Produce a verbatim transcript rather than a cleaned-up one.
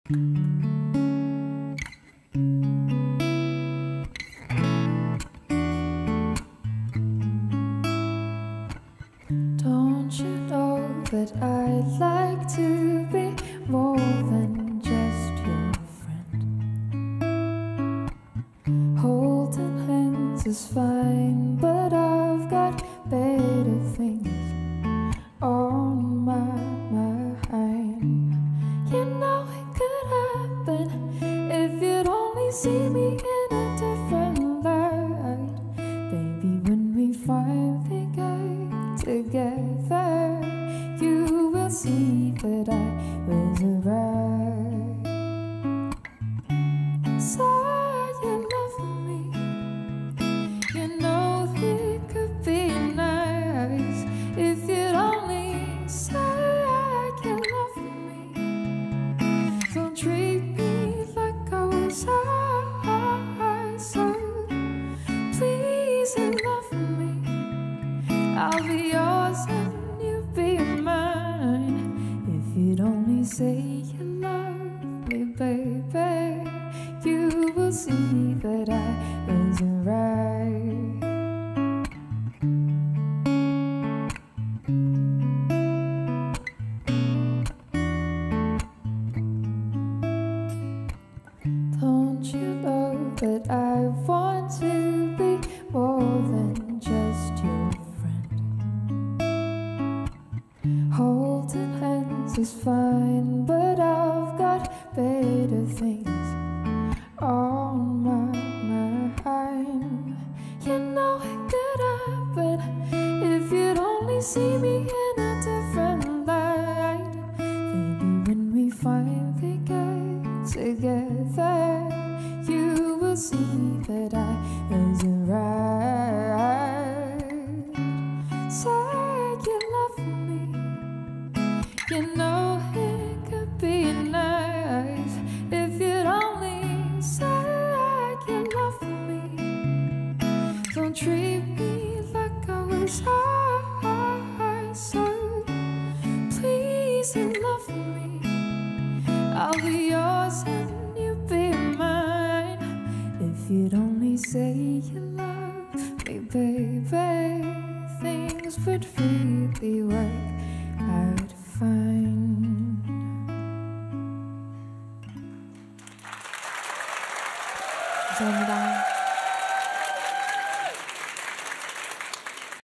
Don't you know that I'd like to be more than just your friend? Holding hands is fine, but I've got better things on my mind. You know it could happen if you'd only see me in a different light. Baby, when we finally get together, you will see that I was right. Say you love me, you know it could be nice if you'd only say you love me. Don't treat me like I was high, so please love me. I'll be yours and you'll be mine if you'd only say you love me, baby. You will see that I was right. Don't you know that I want to be more than just your friend? Holding hands is fine, but I've got better things on my mind. You know it could happen if you'd only see me in a different light. Baby, when we finally get together, you will see that I was right. Say you love me, you know it could be nice if you'd only say you love me. Don't treat me like I was high, so please love me. I'll be yours and you'll be mine if you'd only say you love me, baby. Things would really work